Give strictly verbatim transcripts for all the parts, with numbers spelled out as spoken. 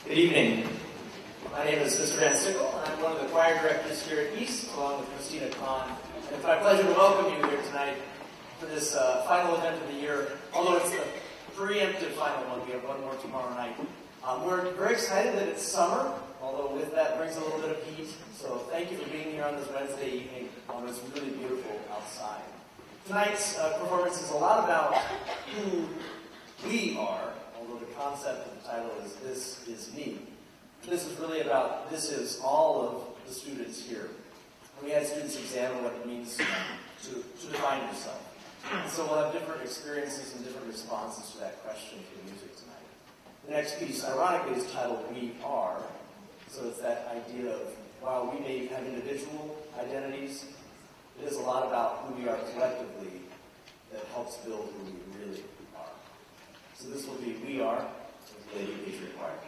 Good evening. My name is Mister Van Sickle, and I'm one of the choir directors here at East, along with Christina Kahn. And it's my pleasure to welcome you here tonight for this uh, final event of the year, although it's the preemptive final one. We have one more tomorrow night. Um, we're very excited that it's summer, although with that brings a little bit of heat. So thank you for being here on this Wednesday evening when it's really beautiful outside. Tonight's uh, performance is a lot about who we are, although the concept of the title is This Is Me. This is really about, this is all of the students here. We had students examine what it means to, to define yourself. And so we'll have different experiences and different responses to that question through music tonight. The next piece, ironically, is titled We Are. So it's that idea of, while we may have individual identities, it is a lot about who we are collectively that helps build who we really are. So this will be We Are with Lady Patriot Choir.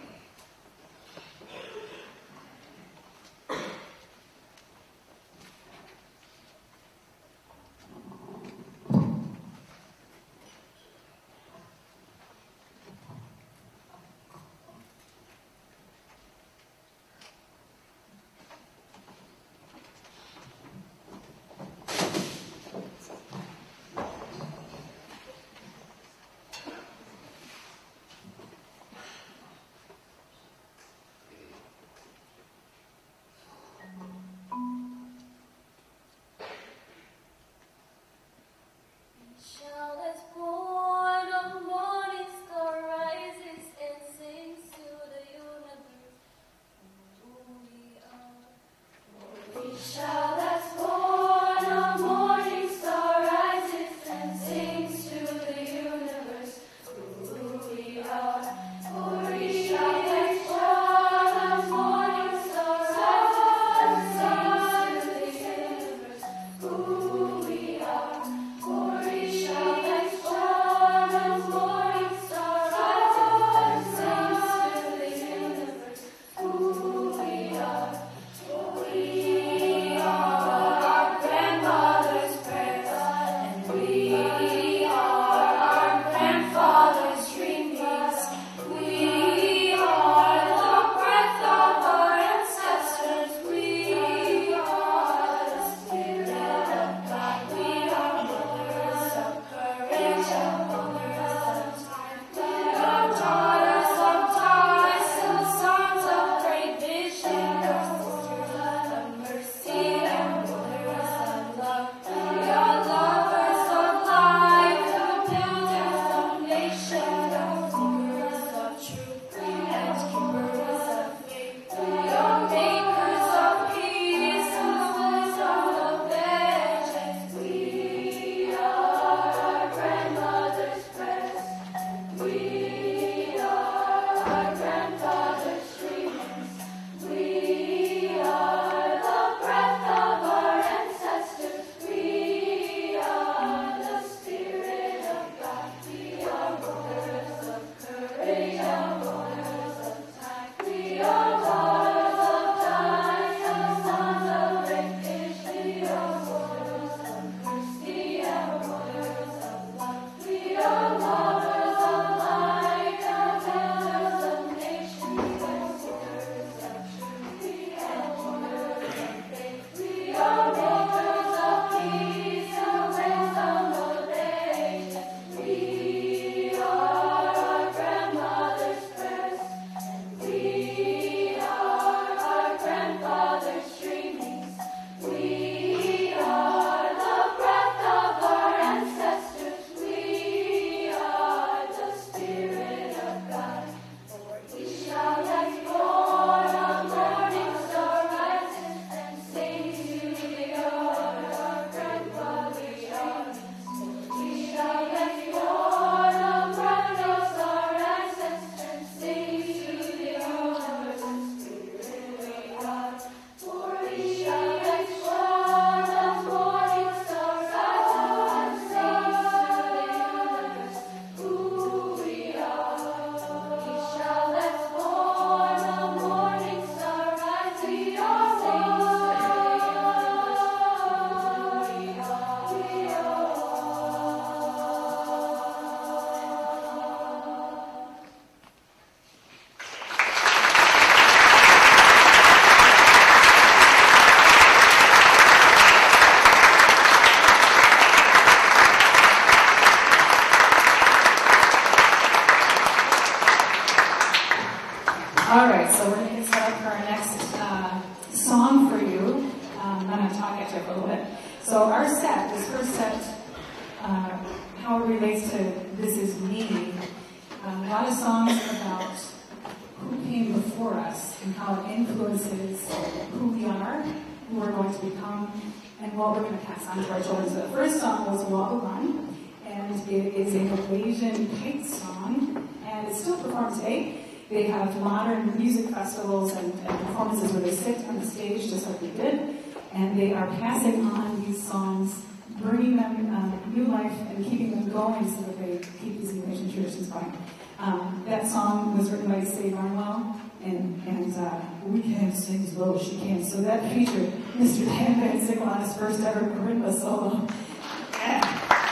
All right, so we're going to get set up for our next uh, song for you. Um, I'm going to talk at you for a little bit. So our set, this first set, uh, how it relates to This Is Me, um, a lot of songs about who came before us and how it influences who we are, who we're going to become, and what we're going to pass on to our children. So the first song was Wobble Run, and it is a Malaysian pipe song, and it's still performed today. They have modern music festivals and, and performances where they sit on the stage just like we did, and they are passing on these songs, bringing them um, new life and keeping them going so that they keep these Malaysian traditions going. Um, that song was written by Say Barnwell, and, and uh, we can sing as low as she can. So that featured Mister Dan Van Sickle on his first ever marimba solo. Yeah.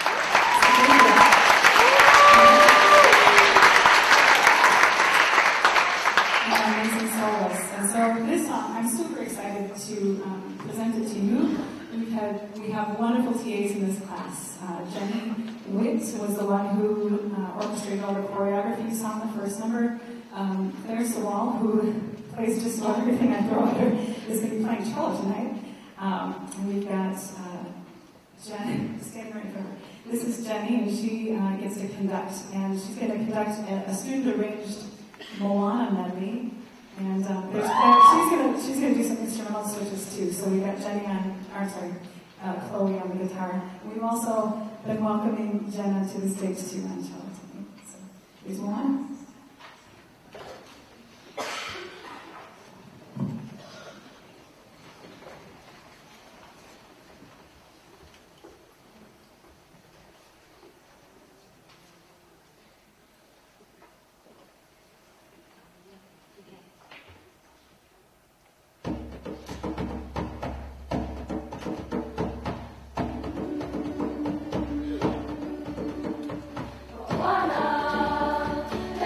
Amazing soloist. And so this song, I'm super excited to um, present it to you. We've had, we have wonderful T As in this class. Uh, Jenny Witt was the one who uh, orchestrated all the choreography. You saw in the first number. Um, Claire Sawal, who plays just about everything I throw at her, is going to be playing cello tonight. Um, and we've got uh, Jen, just getting ready for her. This is Jenny, and she uh, gets to conduct, and she's going to conduct a, a student-arranged Moana medley. And um, there's, she's going to she's going to do some instrumental switches too. So we got Jenny on, or sorry, uh, Chloe on the guitar. We've also been welcoming Jenna to the stage too on cello tonight. So here's Moana. Moana,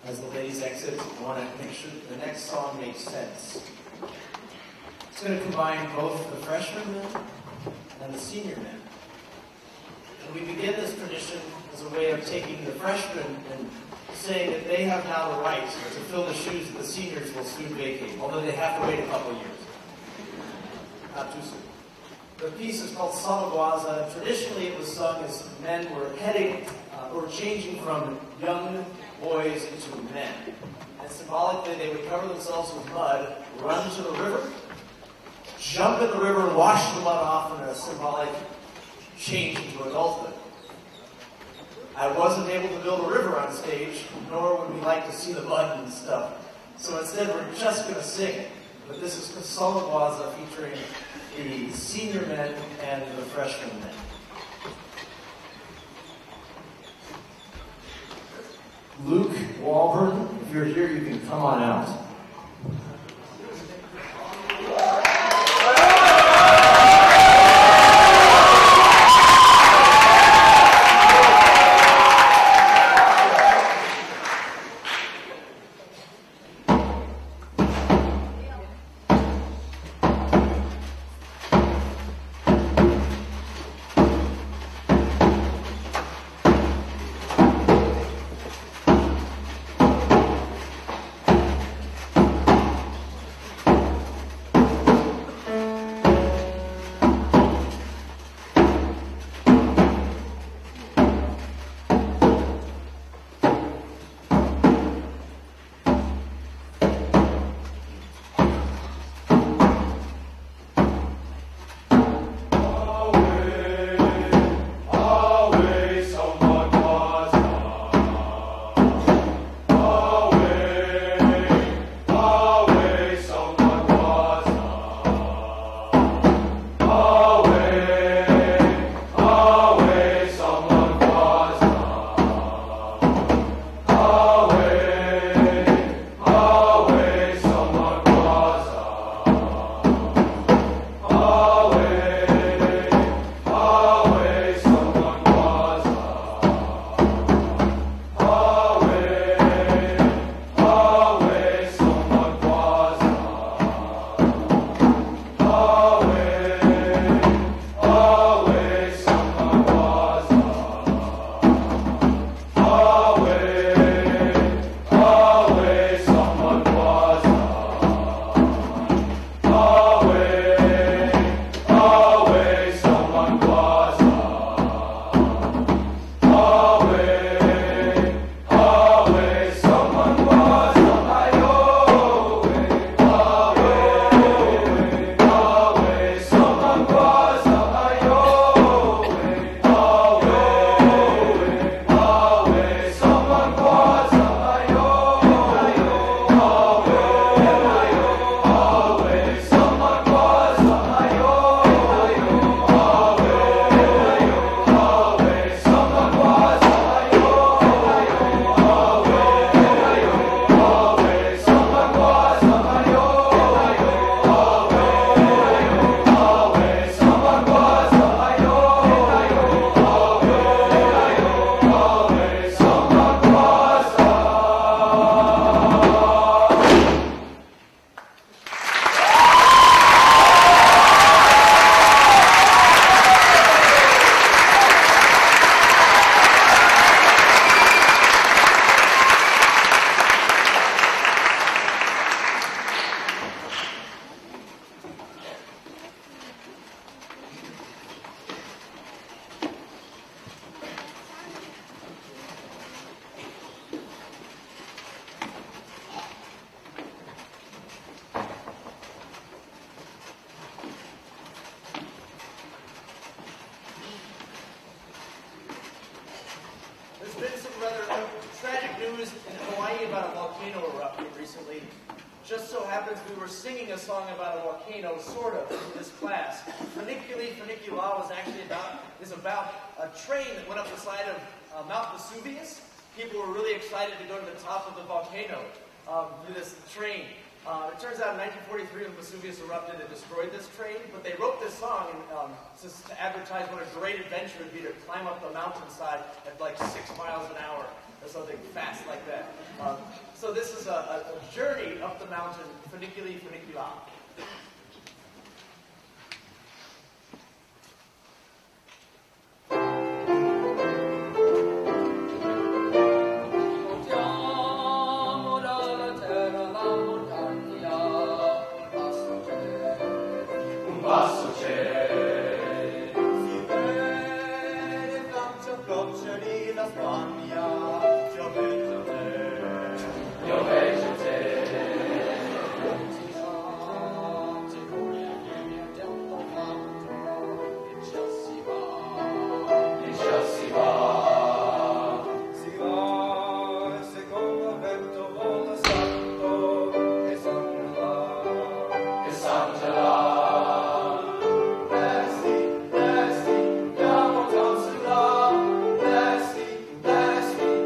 as the ladies exit, I want to make sure that the next song makes sense. It's going to combine both the freshman men and the senior men. And we begin this tradition as a way of taking the freshmen and saying that they have now the right to fill the shoes that the seniors will soon vacate, although they have to wait a couple of years. Not too soon. The piece is called Samaguaza. Traditionally, it was sung as men were heading uh, or changing from young boys into men. And symbolically, they would cover themselves with mud, run to the river, jump in the river, and wash the mud off in a symbolic change into adulthood. I wasn't able to build a river on stage, nor would we like to see the mud and stuff. So instead, we're just going to sing it. But this is Samaguaza featuring the senior men and the freshman men. Luke Walburn, if you're here, you can come on out. Just so happens we were singing a song about a volcano, sort of, in this class. Funiculi Funicula was actually about, is about a train that went up the side of uh, Mount Vesuvius. People were really excited to go to the top of the volcano um, through this train. Uh, it turns out in nineteen forty-three when Vesuvius erupted and destroyed this train, but they wrote this song and, um, to, to advertise what a great adventure it would be to climb up the mountainside at like six miles an hour. or something fast like that. Um, so this is a, a, a journey up the mountain, funiculi funicula. Bless me,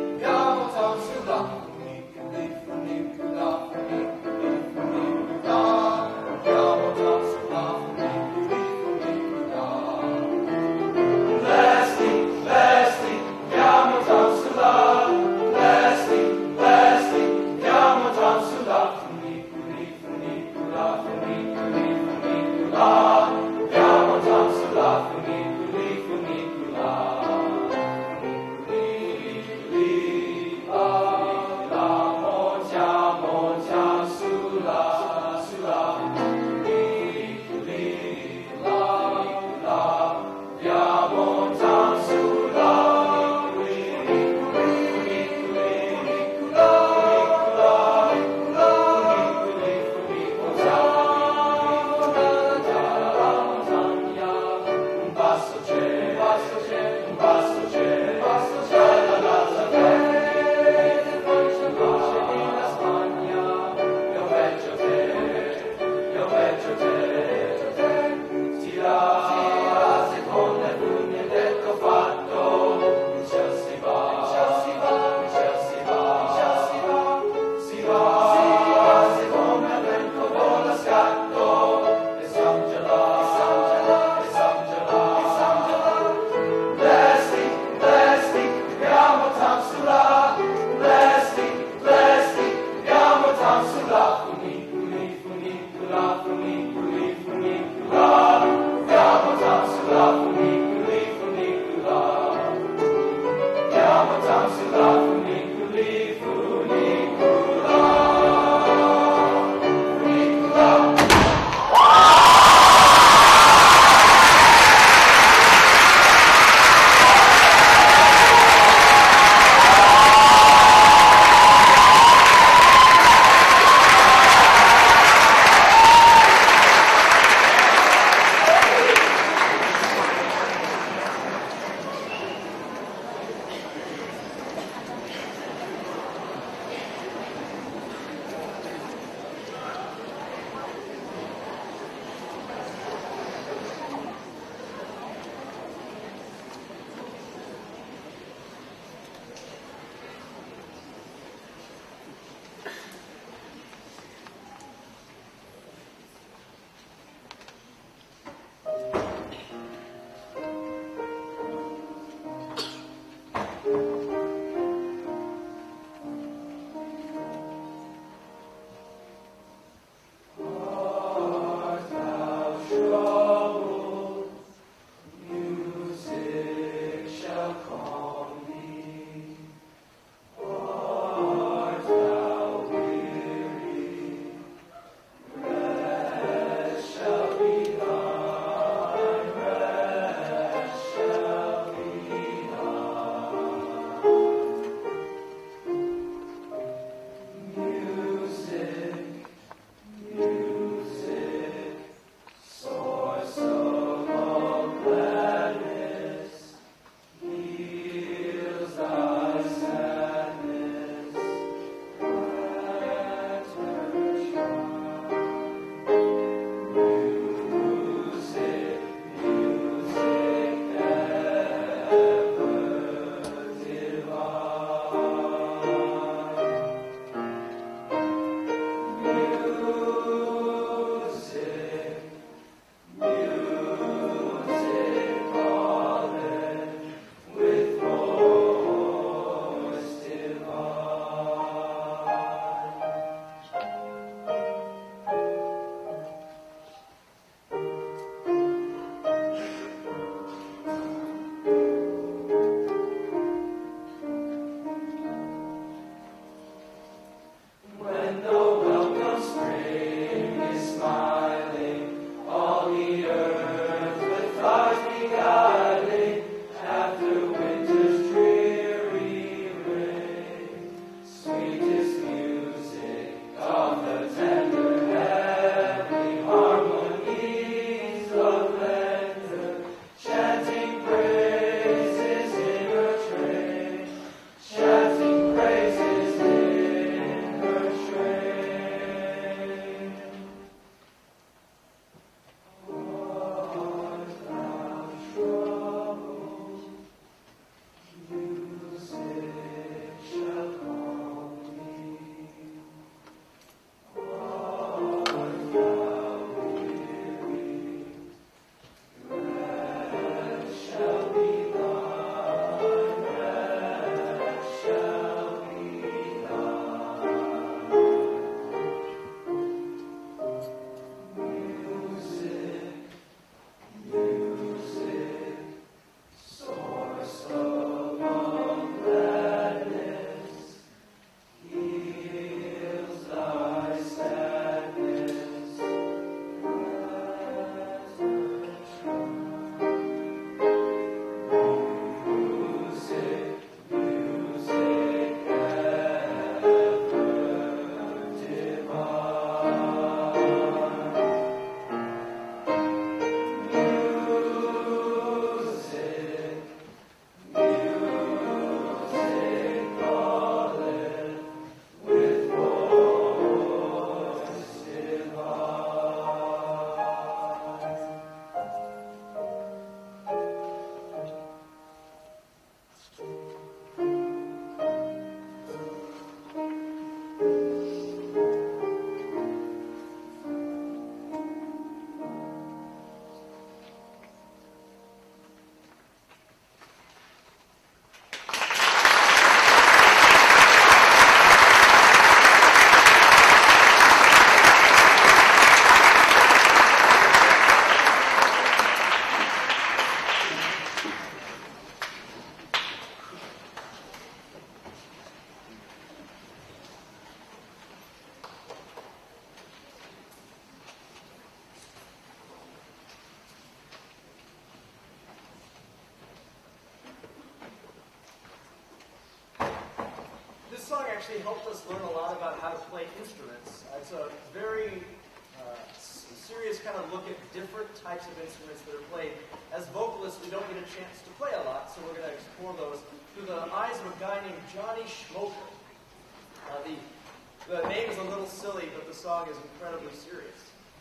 actually helped us learn a lot about how to play instruments. Uh, it's a very uh, serious kind of look at different types of instruments that are played. As vocalists, we don't get a chance to play a lot, so we're going to explore those through the eyes of a guy named Johnny Schmoker. Uh, the, the name is a little silly, but the song is incredibly serious.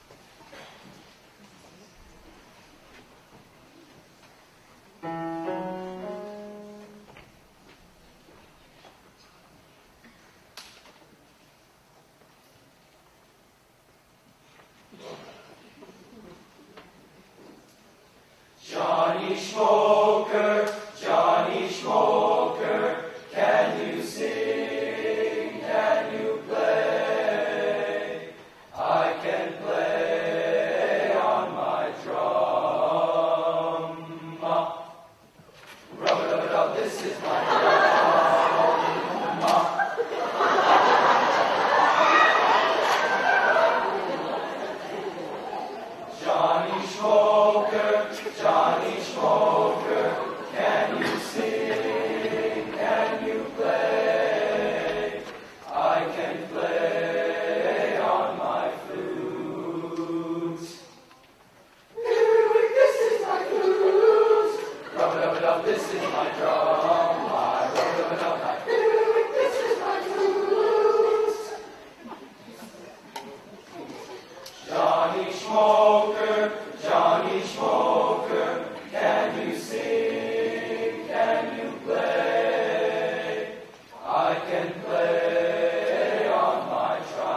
Johnny Schmoker, Johnny Schmoker, can you sing, can you play? I can play on my drum. Rub-a-dub-a-dub, this is my drum. Johnny Schmoker, Johnny Schmoker, can you sing, can you play? I can play on my flute. This is my flute. Rub-a-dub-a-dub, this is my drum. My rub-a-dub-a-dub, my this is my flute. Johnny Schmoker, Johnny Schmoker, can you sing, can you play? I can play on my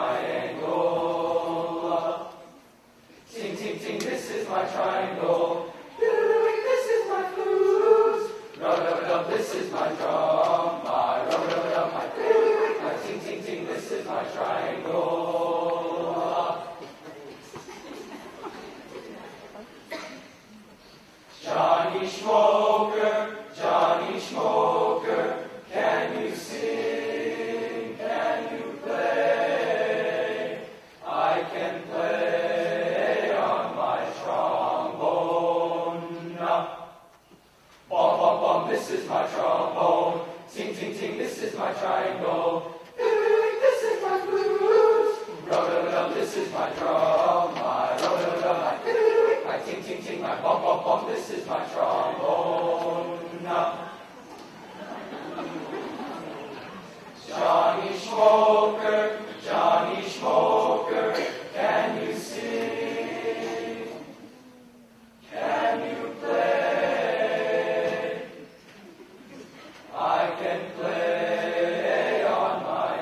triangle. Ting, ting, ting, this is my triangle. This is my flute. Rub-a-dub-a-dub, this is my drum. My rub-a-dub-a-dub, my my ting, ting, ting, this is my triangle. Johnny Schmoker, Johnny Schmoker, can you sing, can you play? I can play on my trombone. Bum, bum, bum, this is my trombone. Ting, ting, ting, this is my triangle. This is my flute. Rub-a-dub-a-dub, this is my drum. My rub-a-dub-a-dub, my my ting, ting, ting, my bum, bum, bum, this is my trombone. Johnny Schmoker, Johnny Schmoker, can you sing? Can you play? I can play on my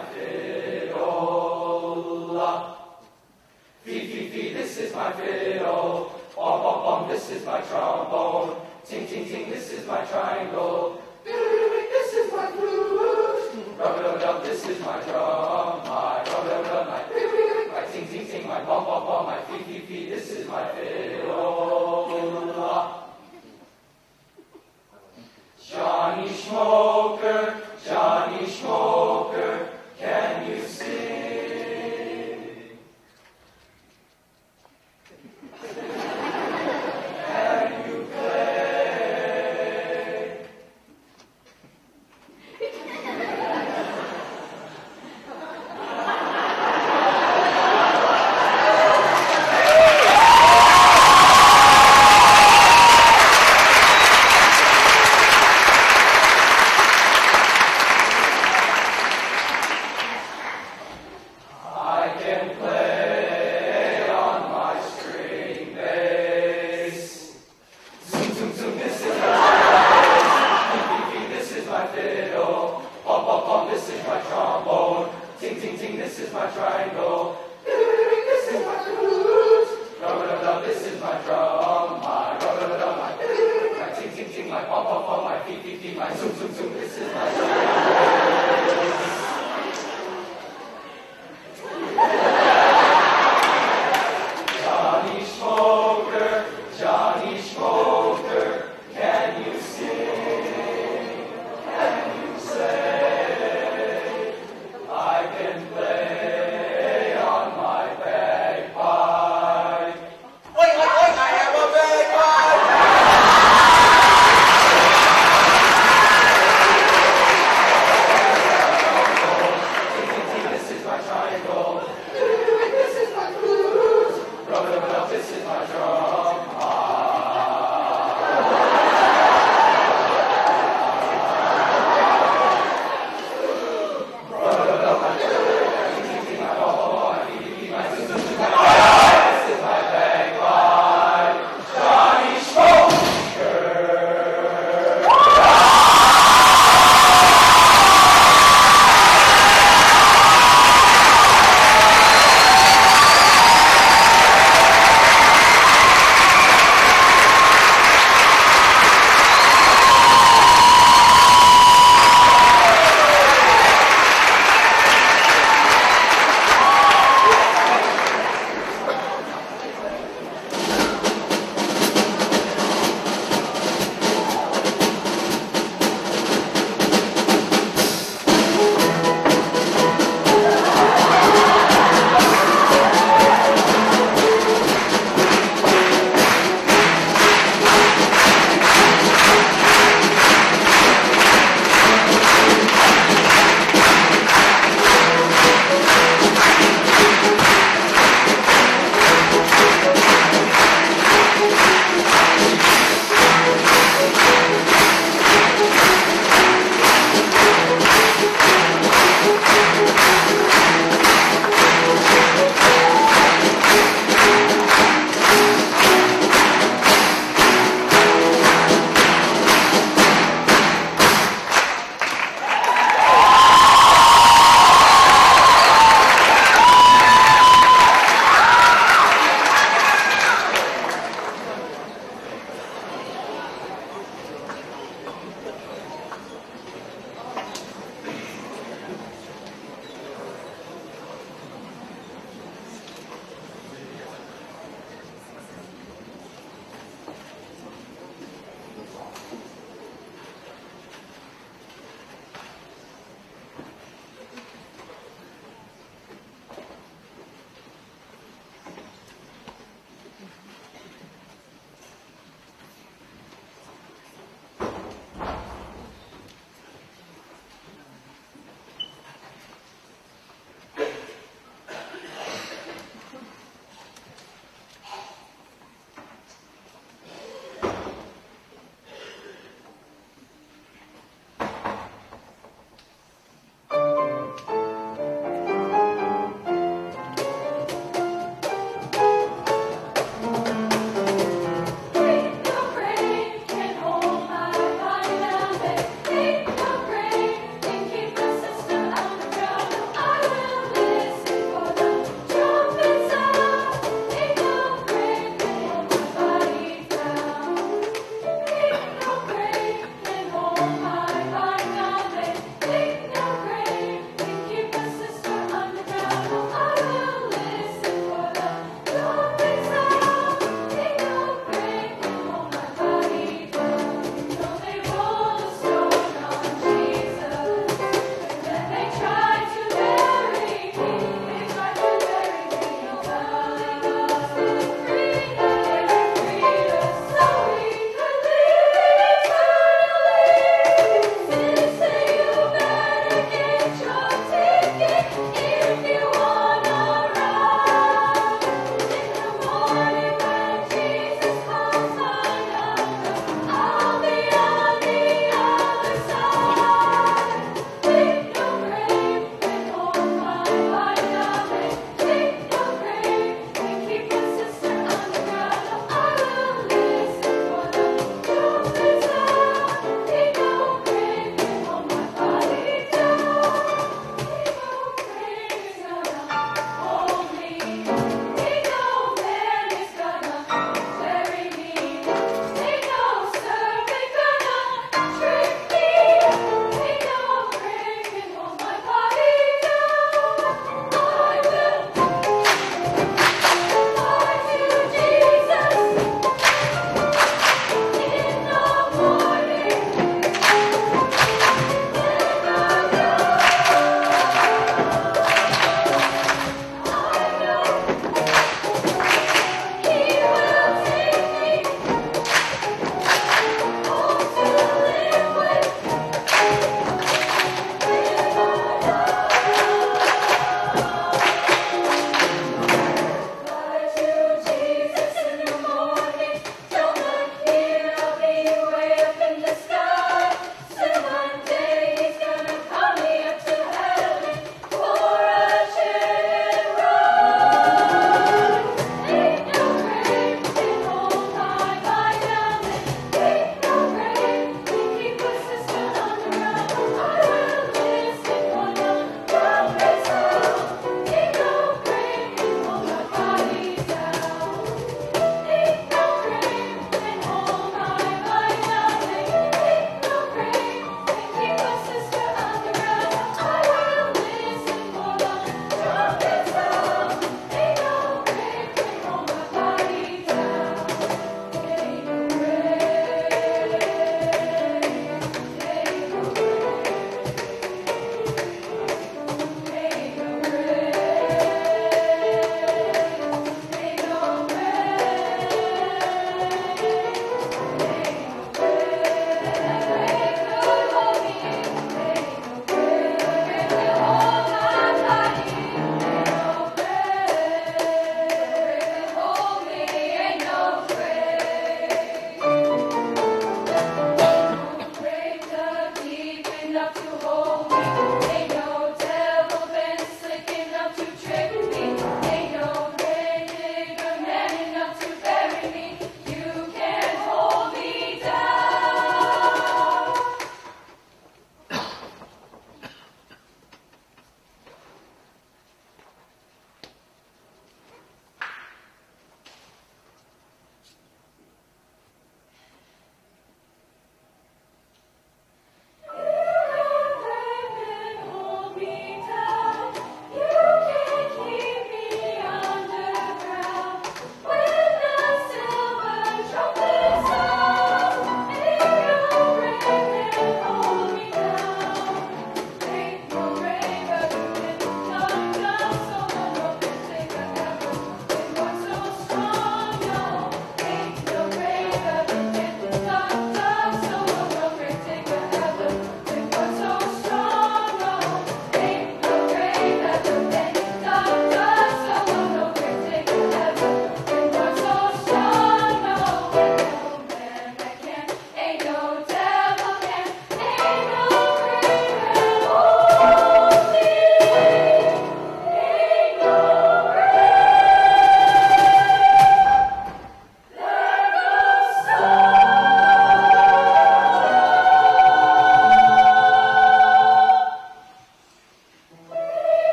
fiddle. Fee, fee, fee, this is my fiddle. Bum, bum, bum, this is my trombone. Ting, ting, ting, this is my triangle. This is my flute. Rub-a-dub-dub, this is my drum. My rub-a-dub-dub, my my ting, ting, ting, my bum, bum, bum, my fee, fee, fee, this is my fiddle. Johnny Schmoker, Johnny Schmoker, can you sing? Can you play?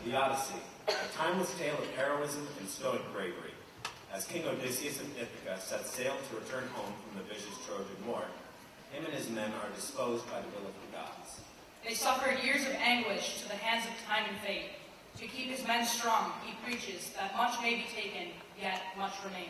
The Odyssey, a timeless tale of heroism and stoic bravery. As King Odysseus of Ithaca set sail to return home from the vicious Trojan War, him and his men are disposed by the will of the gods. They suffered years of anguish to the hands of time and fate. To keep his men strong, he preaches that much may be taken, yet much remains.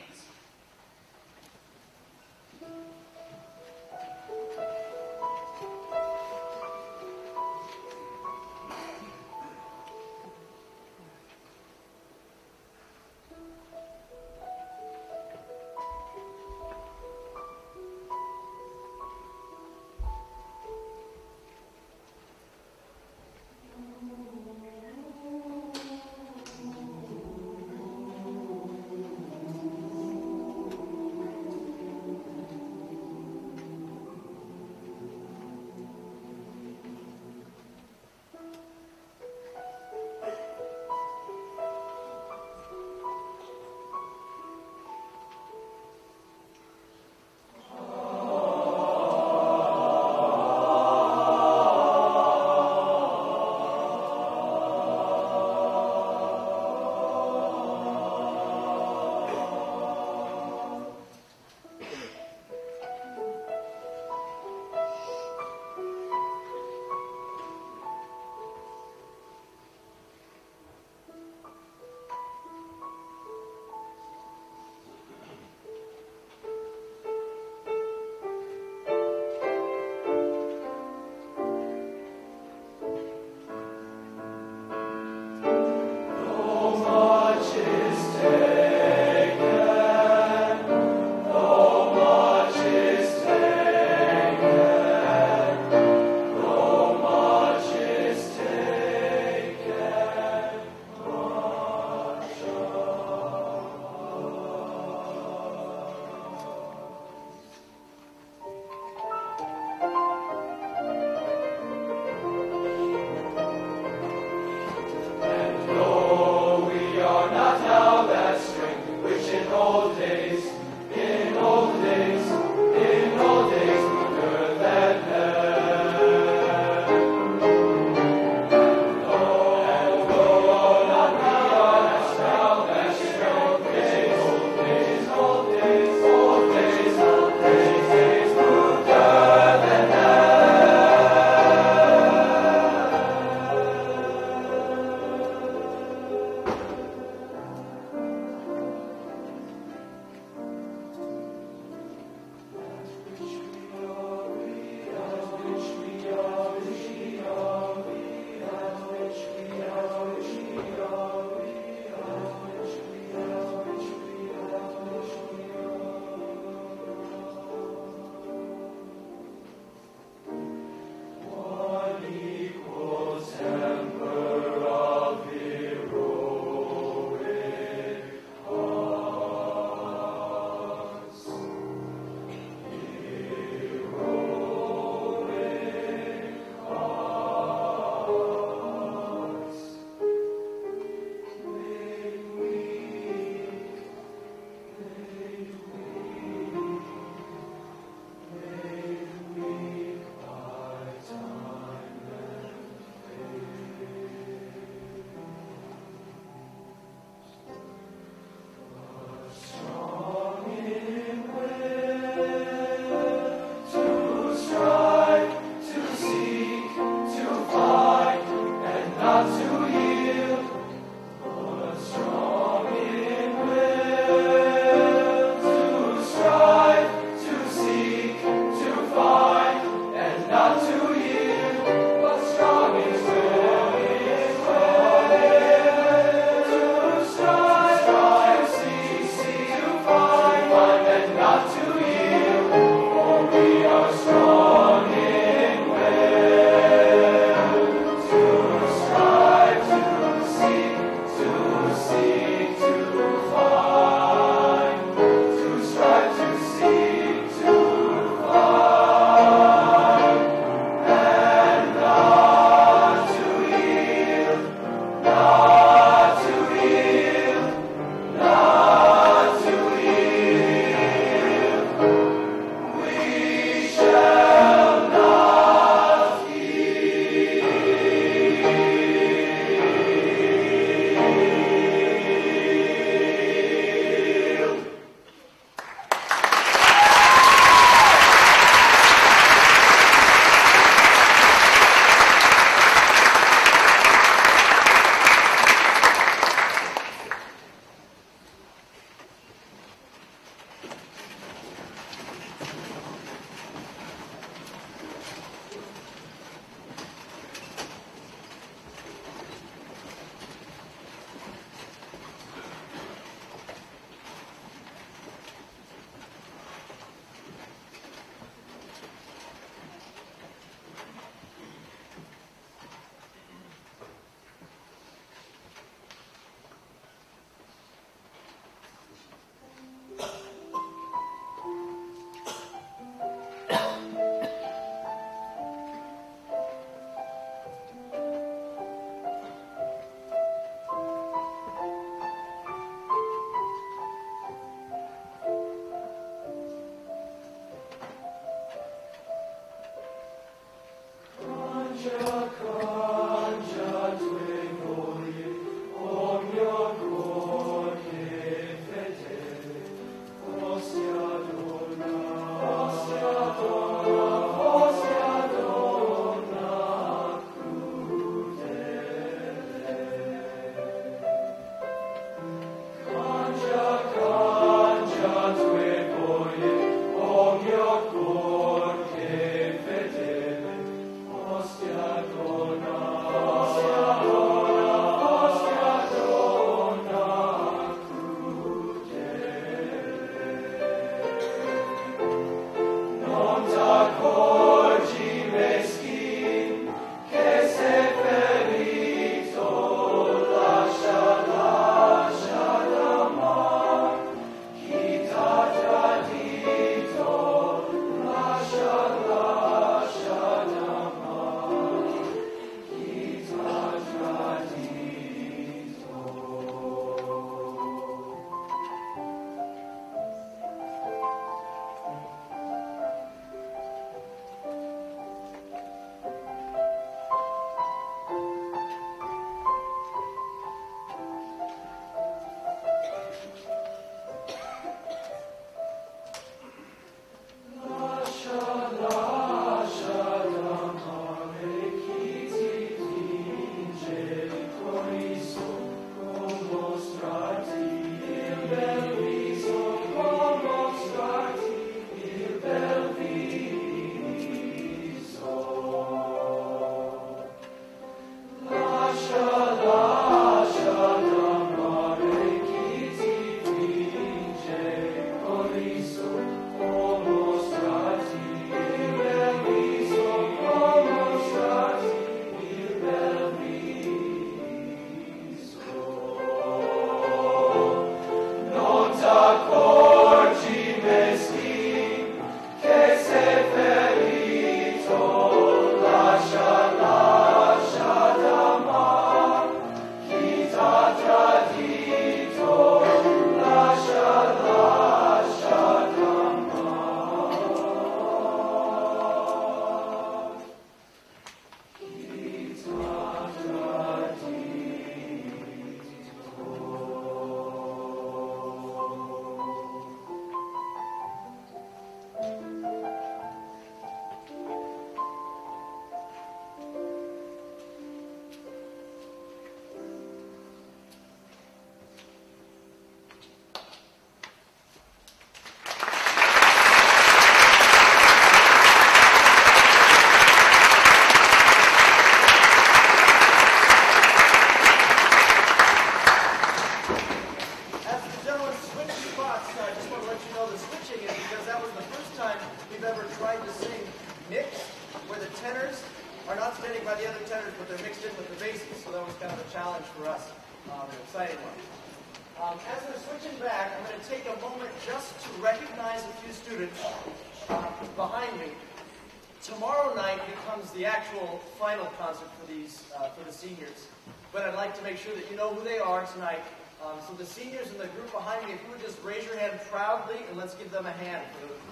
kind of a challenge for us, um, an exciting one. Um, as they're switching back, I'm going to take a moment just to recognize a few students uh, behind me. Tomorrow night becomes the actual final concert for these uh, for the seniors, but I'd like to make sure that you know who they are tonight. Um, so the seniors in the group behind me, if you would just raise your hand proudly, and let's give them a hand. For the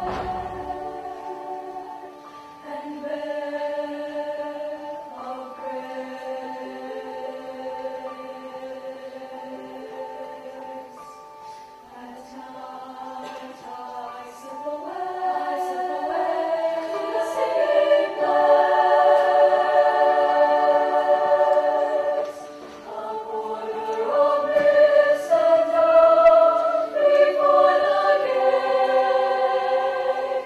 Before the gate.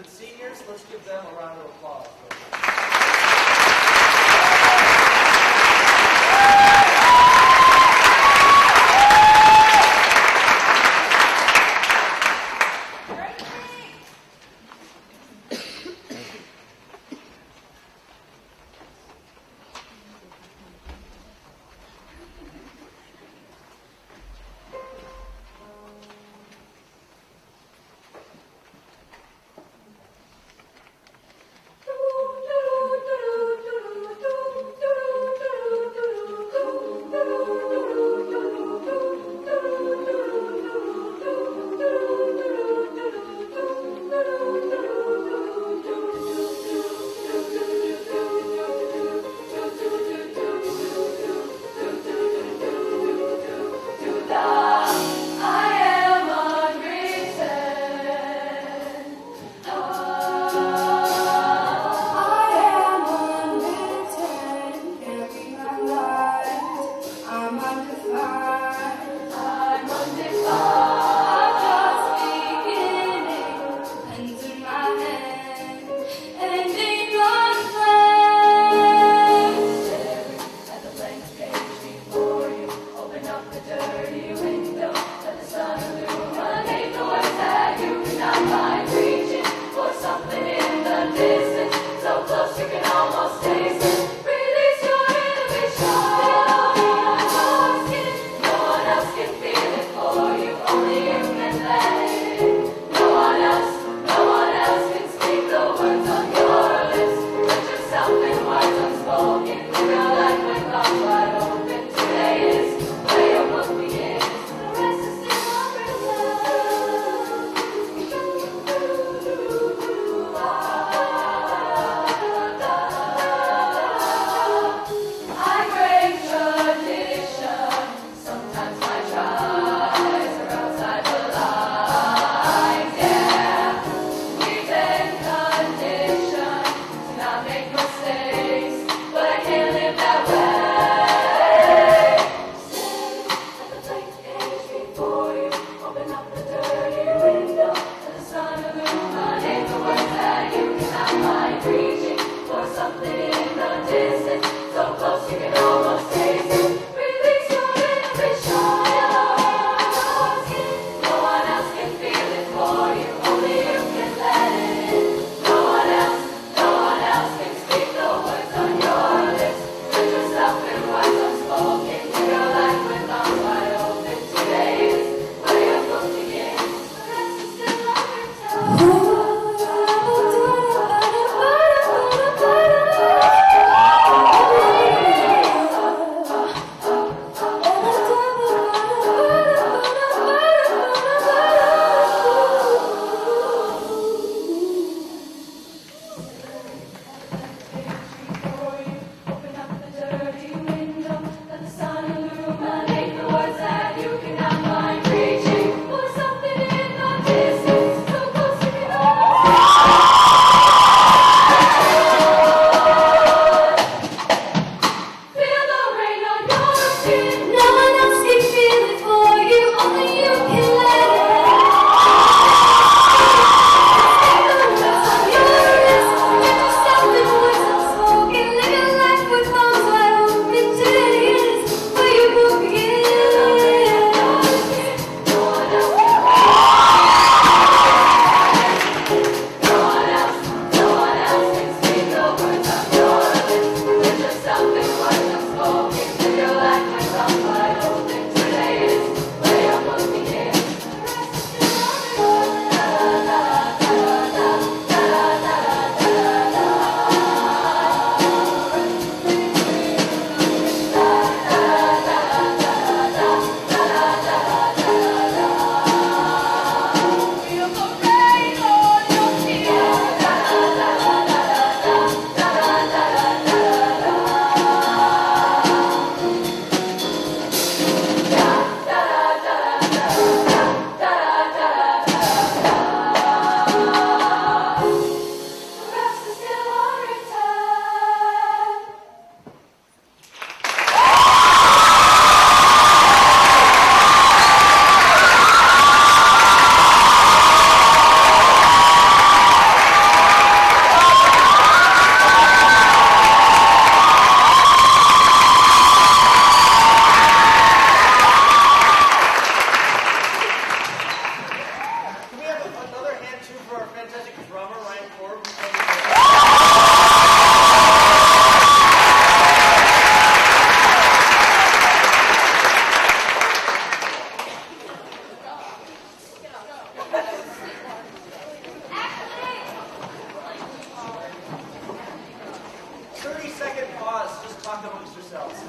talented seniors. Let's give them a round of applause. Do, do. talk amongst yourselves.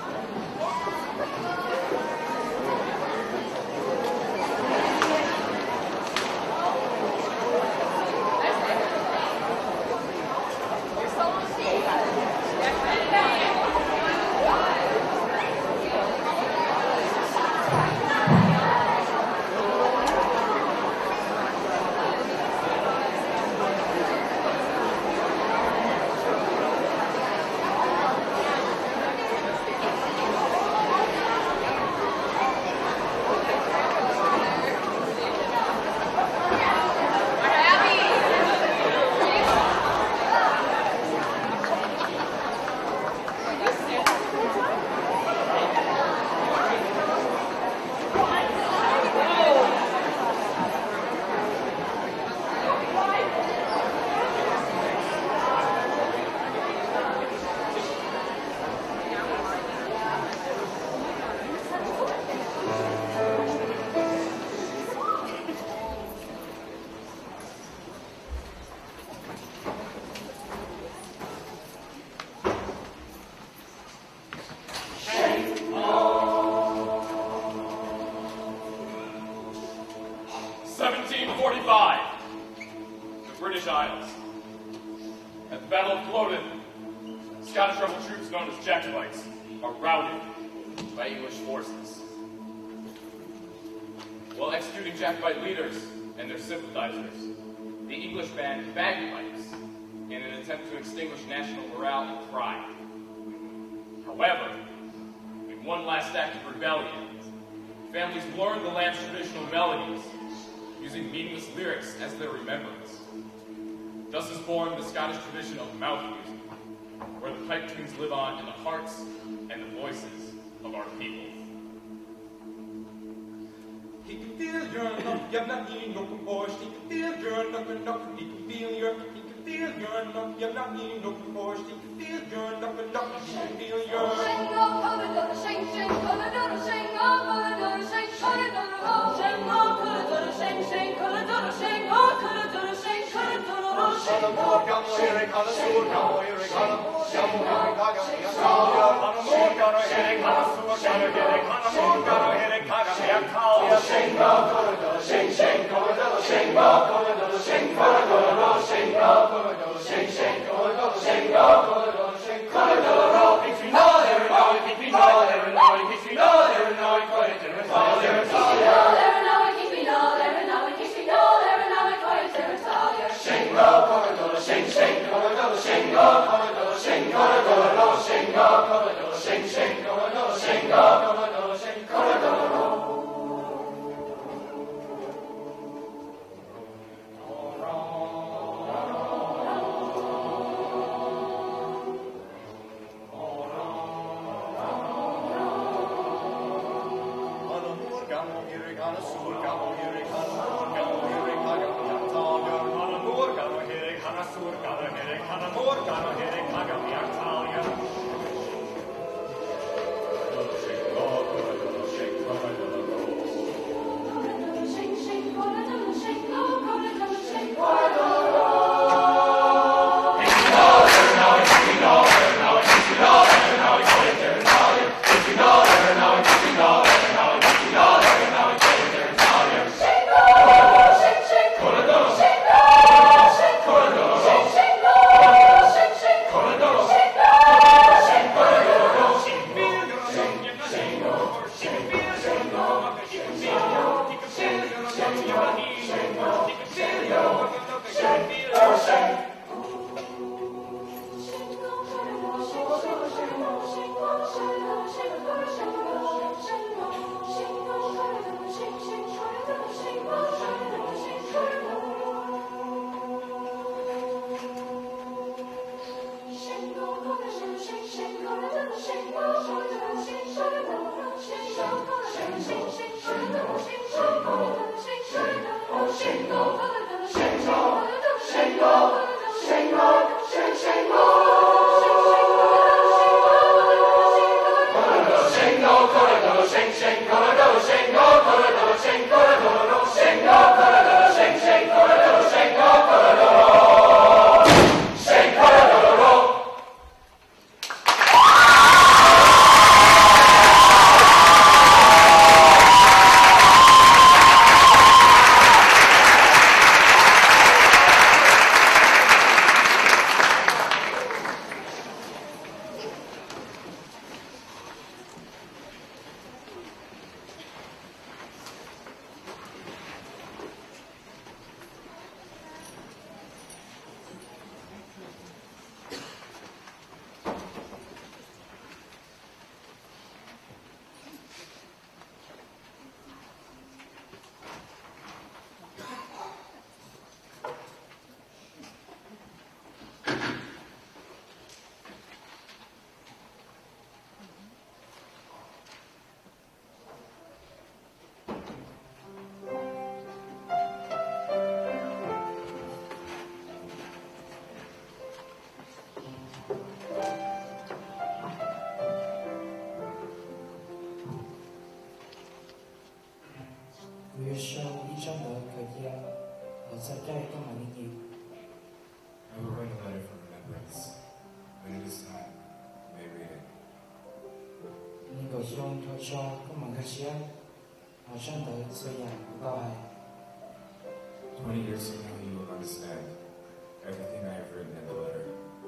seventeen forty-five, the British Isles. At the Battle of Culloden, Scottish rebel troops known as Jacobites are routed by English forces. While executing Jacobite leaders and their sympathizers, the English banned bagpipes in an attempt to extinguish national morale and pride. However, in one last act of rebellion, families learned the land's traditional melodies, using meaningless lyrics as their remembrance. Thus is born the Scottish tradition of mouth music, where the pipe tunes live on in the hearts and the voices of our people. He can feel your love, you're not needing no comportion. He can feel your love, you're not, he can feel your, he can feel your love, you're not needing no comportion. He can feel your love, you're not, he can feel your. Shing, oh, color, shing, shing, color, shing, oh, color, shing, color, oh, shing, oh, color, shing, shing, color, shing, oh, color, shing, color, shing. On a more gamo here, on a sur gamo here, on a more gamo here, on a more gamo here, on a sur gamo here, on a more gamo here, on a shing, oh, color, shing, shing, color, shing, oh, color, shing, color, shing, oh, color, shing, shing, color, shing, oh, color, shing, color, if you know there, know it, if you know there, know it, if you know there, know it, quite a different all there, all there. Shing, oh, color, shing, shing, color, shing, oh, color, shing, color, shing, oh, color, shing, shing, color, shing, oh, color, shing, color. Shing, 中根本可惜啊，好像得这样不到爱。 Twenty years from now, you will understand everything I have written in the letter.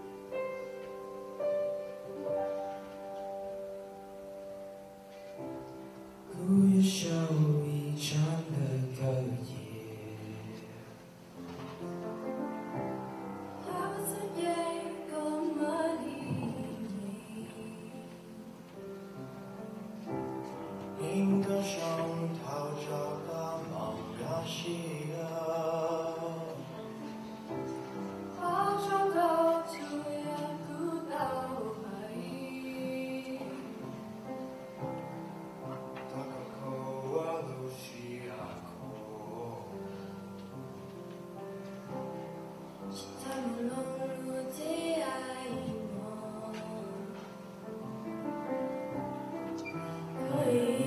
故有手一唱的歌夜。应歌声逃着的梦要熄了，好找到就也不到怀疑。大家口我都需要口，心太朦胧如的爱我，可以。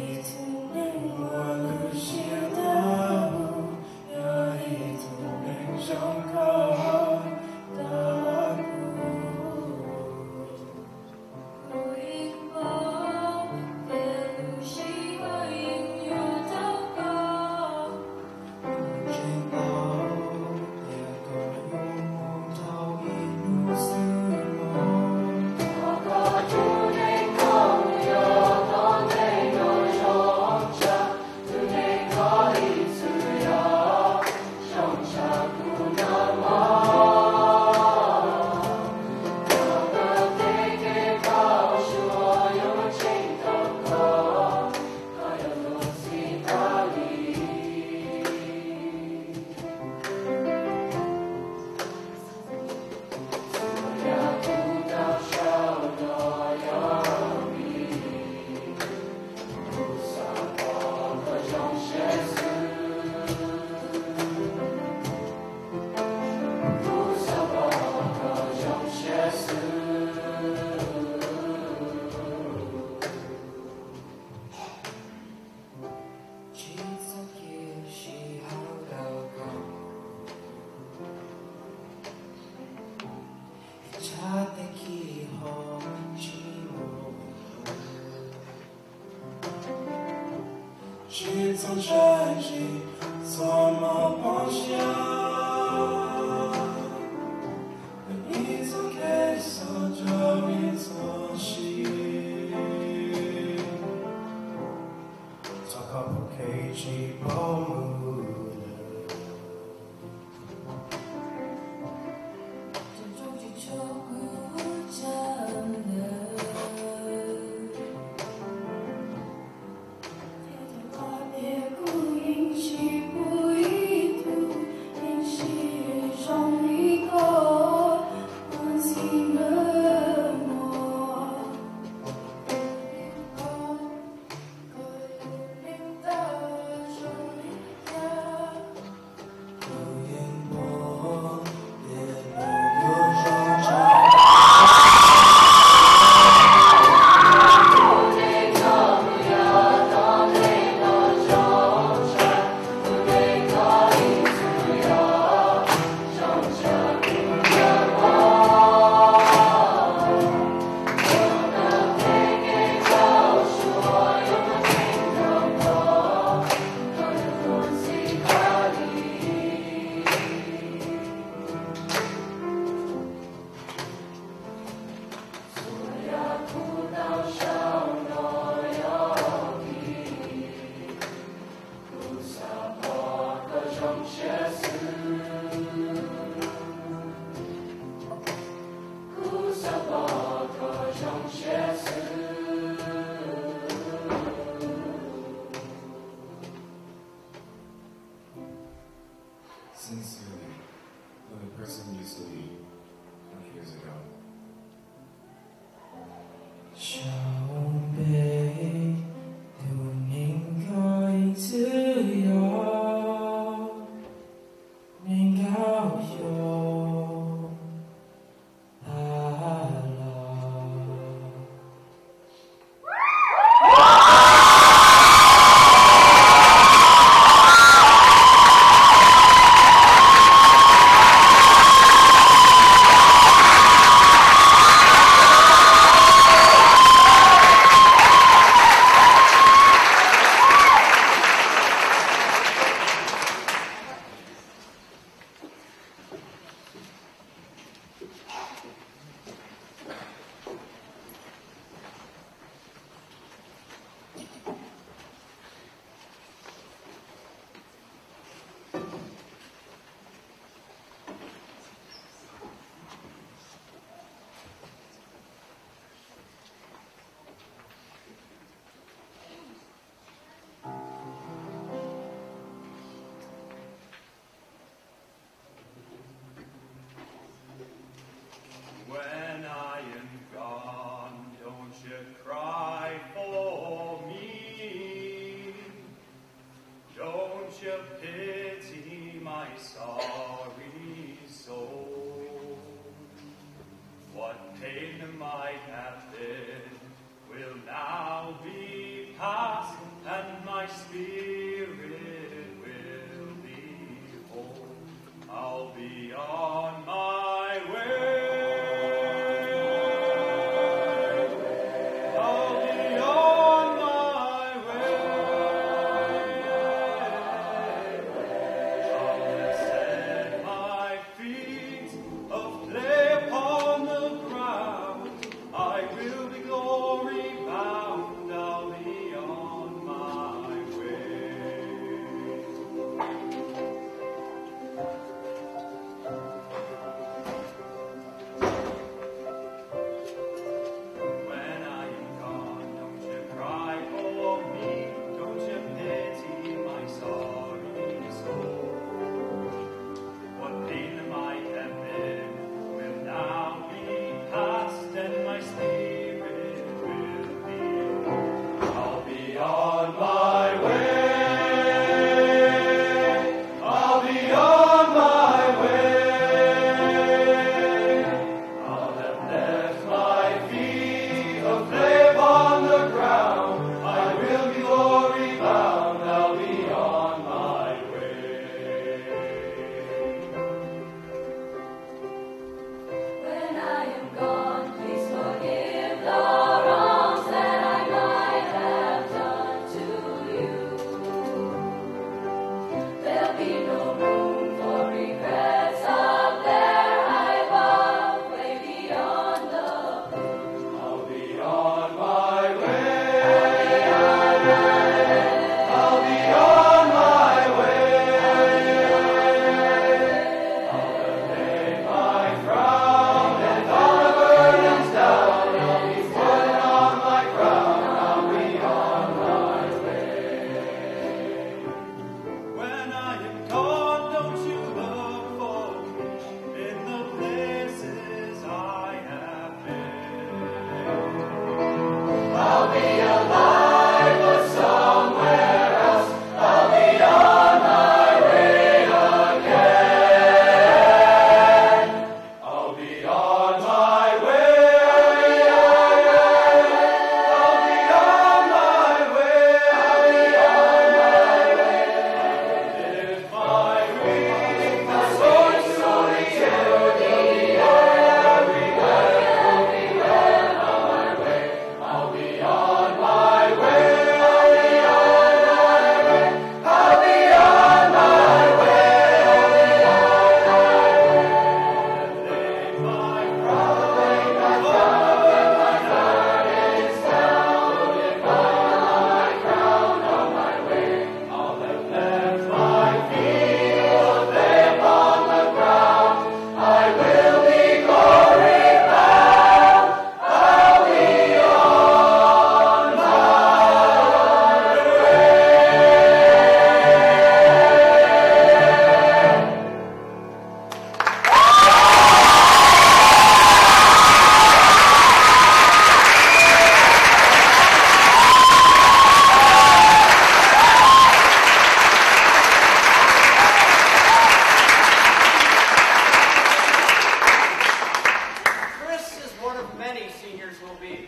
去从山际做梦梦想，一座开锁着一座心，早靠不可以去保护的，这种地球不真的。别故引起不意图，引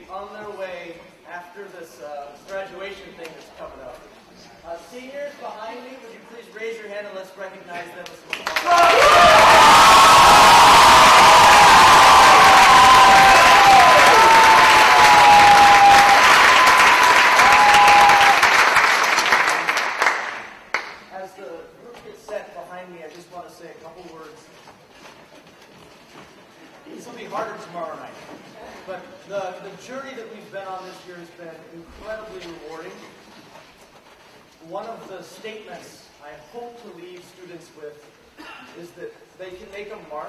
on their way after this uh, graduation thing that's coming up. Uh, seniors behind me, would you please raise your hand and let's recognize them as some As the group gets set behind me, I just want to say a couple words. This will be harder tomorrow night. But the, the journey that we've been on this year has been incredibly rewarding. One of the statements I hope to leave students with is that they can make a mark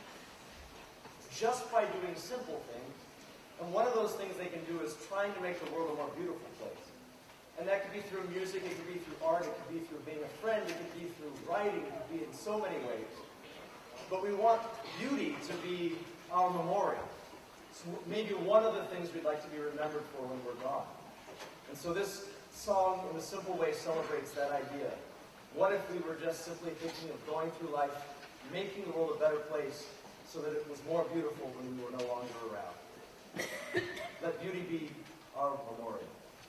just by doing simple things. And one of those things they can do is trying to make the world a more beautiful place. And that could be through music, it could be through art, it could be through being a friend, it could be through writing, it could be in so many ways. But we want beauty to be our memorial. So maybe one of the things we'd like to be remembered for when we're gone. And so this song, in a simple way, celebrates that idea. What if we were just simply thinking of going through life, making the world a better place, so that it was more beautiful when we were no longer around? Let beauty be our memorial.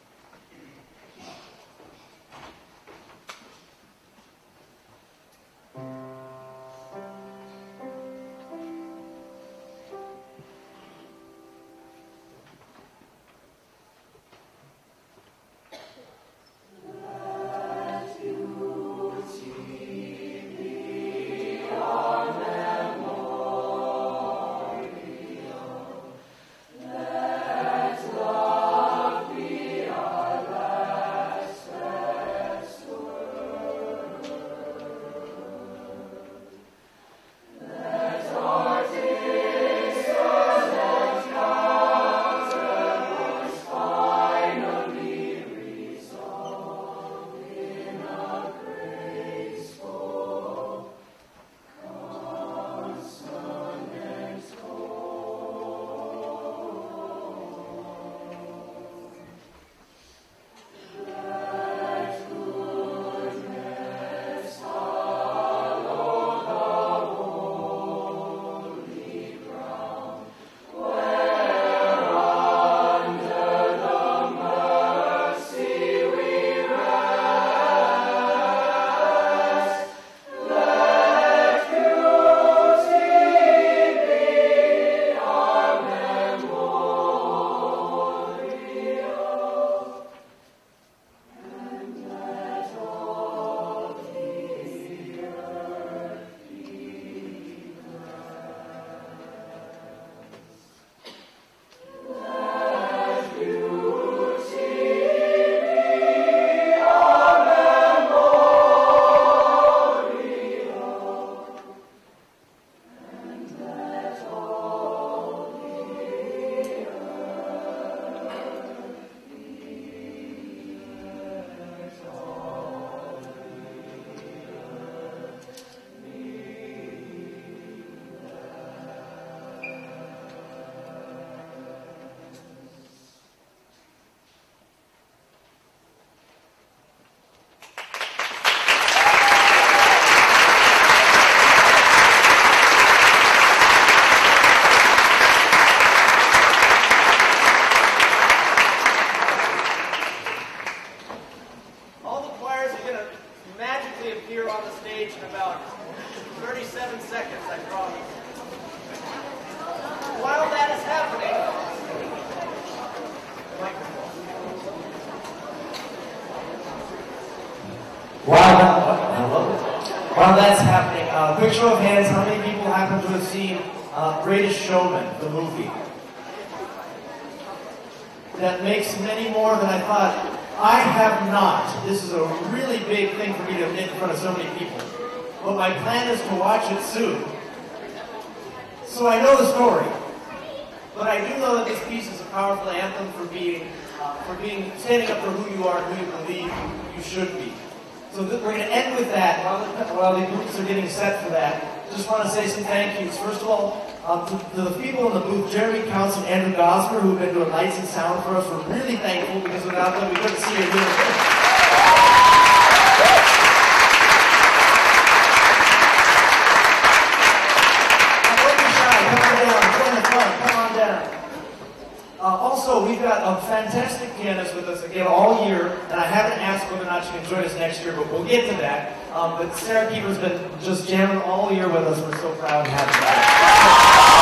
While that's happening, uh, quick show of hands, how many people happen to have seen uh, Greatest Showman, the movie? That makes many more than I thought. I have not. This is a really big thing for me to admit in front of so many people. But my plan is to watch it soon. So I know the story. But I do know that this piece is a powerful anthem for being, uh, for being, standing up for who you are and who you believe you should be. So th we're going to end with that while the, while the groups are getting set for that. Just want to say some thank yous. First of all, um, to, to the people in the booth, Jeremy Counts and Andrew Gosper, who've been doing lights and sound for us. We're really thankful because without them, we couldn't see it here. Don't be shy. Come on down. Join the fun. Come on down. Uh, also, we've got a fantastic pianist with us again all year, and I haven't asked whether or not she can join us next year, but we'll get to that. Um, but Sarah Keeper's been just jamming all year with us. We're so proud to have her.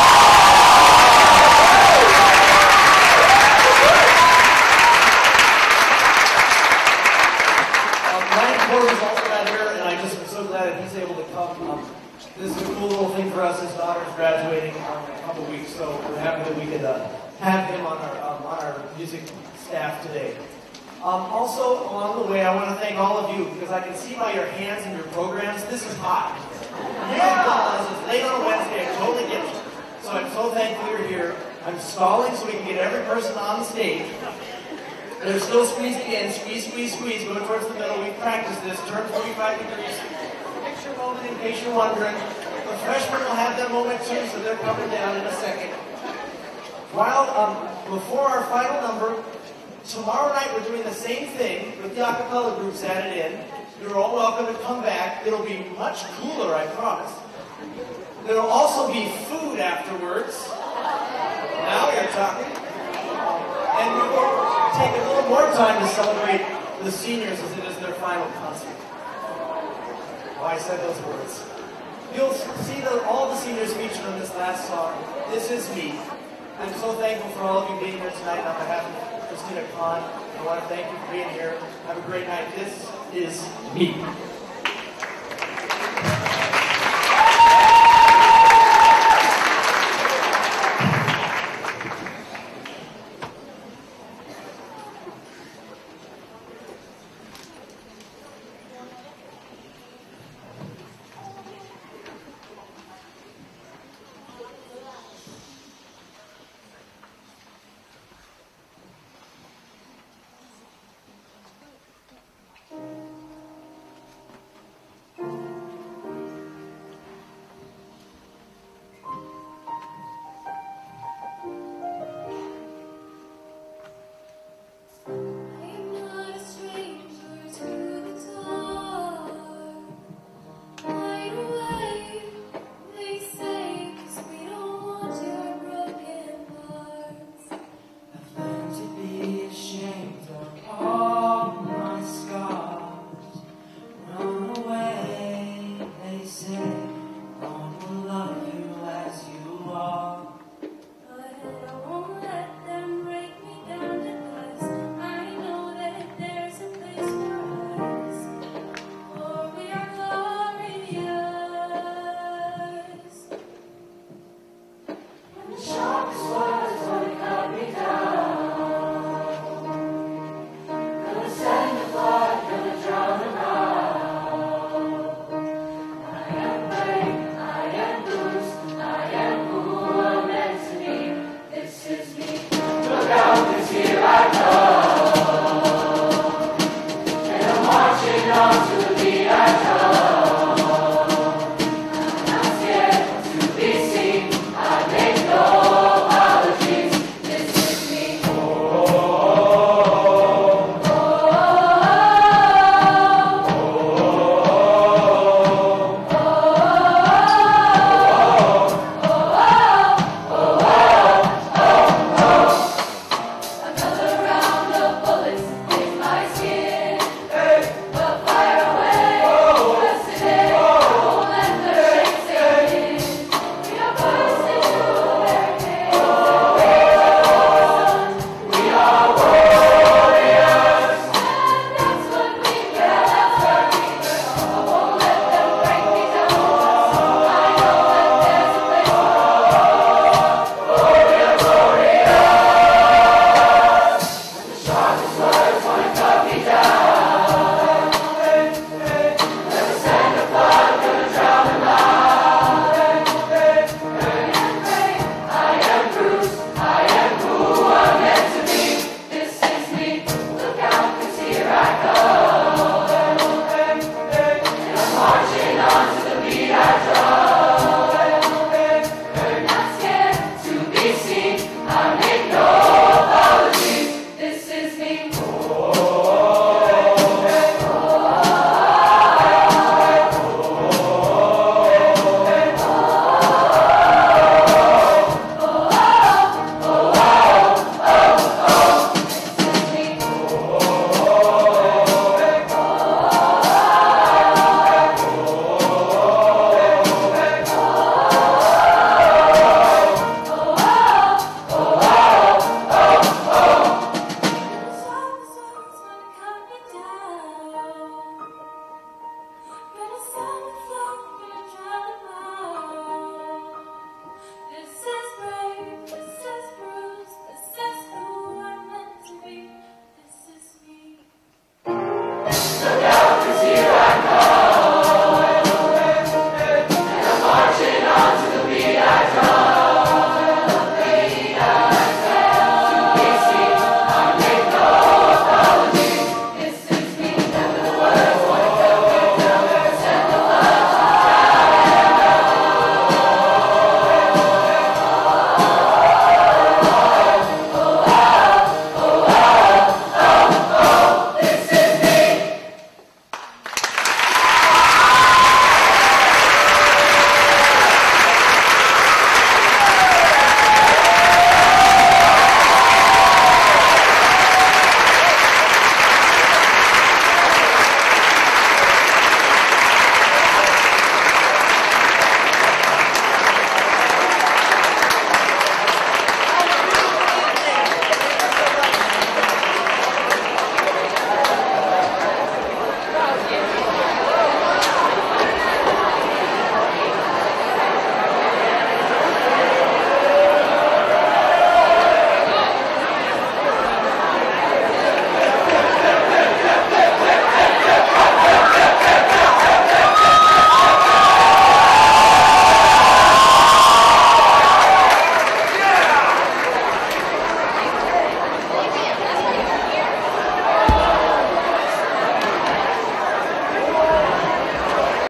Is also out here, and I just am so glad that he's able to come. Um, this is a cool little thing for us. His daughter's graduating um, in a couple weeks, so we're happy that we could uh, have him on our um, on our music staff today. Um, also, along the way, I want to thank all of you because I can see by your hands and your programs, this is hot. Yeah, this is late on a Wednesday. I totally get you. So I'm so thankful you're here. I'm stalling so we can get every person on the stage. They're still squeezing in, squeeze, squeeze, squeeze, go towards the middle. We've practiced this, turn forty-five degrees. Picture moment in case you're wondering. The freshmen will have their moment too, so they're coming down in a second. While, um, before our final number, tomorrow night we're doing the same thing with the a cappella groups added in. You're all welcome to come back. It'll be much cooler, I promise. There'll also be food afterwards. Now you're talking. And we will take a little more time to celebrate the seniors as it is their final concert. Well, I said those words. You'll see the, all the seniors featured on this last song, This Is Me. I'm so thankful for all of you being here tonight on behalf of Christina Kahn. I want to thank you for being here. Have a great night. This is me.